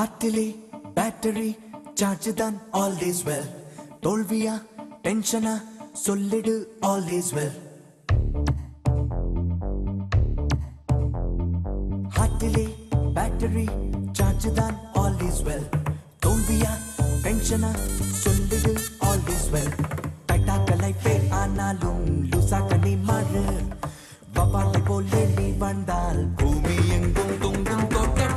ஹார்ட்டிலே battery charge தான் always well. தோல்வியா டென்ஷனா சொல்லிடு ஆல்வேஸ் வெல். ஹார்ட்டிலே பேட்டரி சார்ஜ் தான் ஆல்வேஸ் வெல். தோல்வியா டென்ஷனா சொல்லிடு ஆல்வேஸ் வெல். டைட்டாக்க லைஃபே ஆனாலும் லூசாக்க நீ மாறு. வவாலை போலே நீ வந்தால் பூமி எங்கும் தொங்கும் தோட்டம்.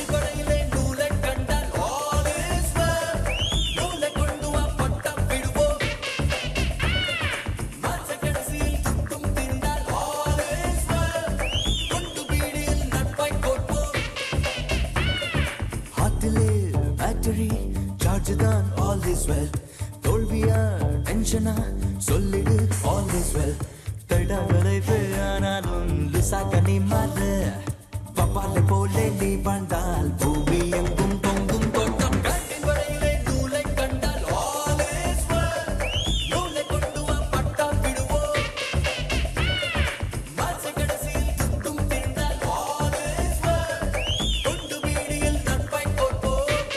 பேட்டரி சார்ஜ் தான் ஆல்வேஸ் வெல். தோல்வியா டென்ஷனா சொல்லிடு ஆல்வேஸ் வெல். தடவலை ஆனாலும் லுசாக்க நீ மாறு. பப்பாலை போலே நீ வாழ்ந்தால் பூமி எங்கும் தொங்கும் தோட்டம். காட்டின் வரையிலே நூலை கண்டால் ஆல்வேஸ் வெல். நூலை கொண்டு வா பட்டா விடுவோம். மாச கடைசியில் சுத்தும் திரிந்தால் ஆல்வேஸ் வெல். கொண்டு வீடியில் நட்பை கொடுப்போம்.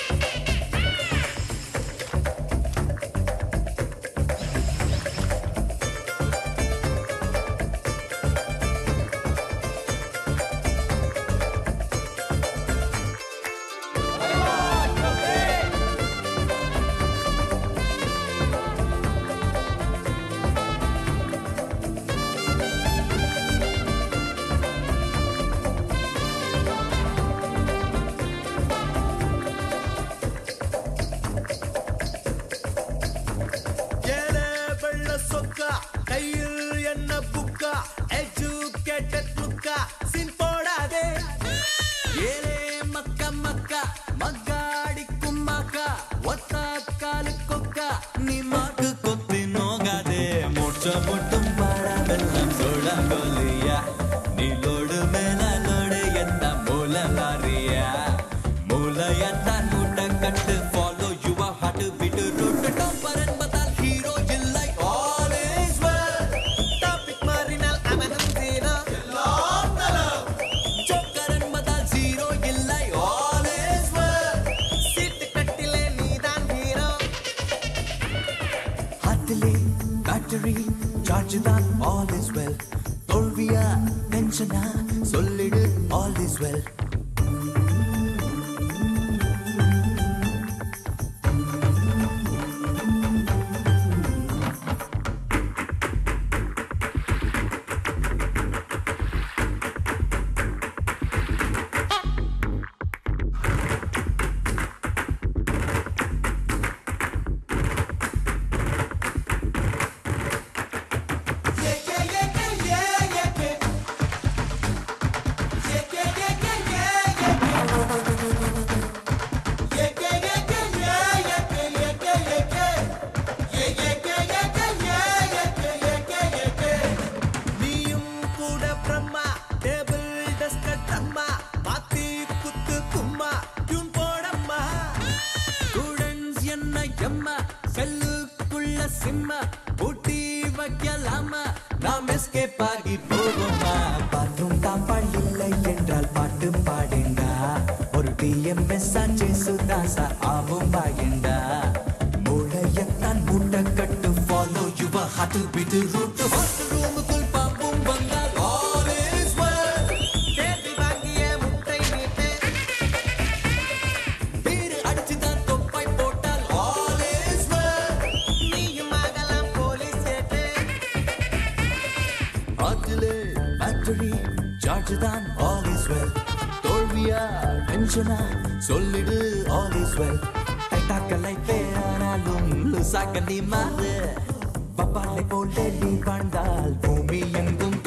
கையில் என்ன புக்கா எஜுகேட்டட் லுக்கா சின் போடாதே. ஏலே மக்கா மக்கா மக்காடிக்கும் மக்கா ஒத்த காலு கொக்கா நீ மாட்டு கொத்தி நோகாதே. மூச்ச மட்டும் பாடாமெல்லாம் சோழங்கோலியா. நீலோடு மேலோடு எந்த மூல லாரியா. மூலையத்தான் மூட்டை கட்டு ஃபாலோ யுவர் ஹார்ட் விட்டு ரூட் டாப்பர் என்பதால் ஹீரோ இல்லை. பேட்டரி சார்ஜ் தான் all is well. தோல்வியா டென்ஷனா சொல்லிடு all is well. செல்லுக்குள்ள சிம்மா ஊட்டி வைக்கலாமா நாம் எஸ்கேப் ஆகி போவோமா. பாத்ரூம் தான் பள்ளில்லை என்றால் பாட்டு பாடேண்டா. ஒரு டிஎம்எஸ் ஆச்சு சுதாசா ஆவும் பாயண்டா. மூளையத்தான் மூட்டை கட்டு follow your heart beat route. Hostel ரூமுக்குள் பாம்பும் வந்தால் all is well. தேடி வாங்கிய முட்டை நீட்டு பீரு அடிச்சு தான் தொப்பை போட்டால் all is well. நீயும் ஆகலாம் போலீஸ் சேட்டு. ஹார்ட்டிலே பேட்டரி சார்ஜ் தான் all is well. தோல்வியா டென்ஷனா சொல்லிடு all is well. டைட்டாக்க லைஃபே ஆனாலும் லுசாக்க நீ மாறு. பப்பாலை போலே நீ வாழ்ந்தால் பூமி எங்கும்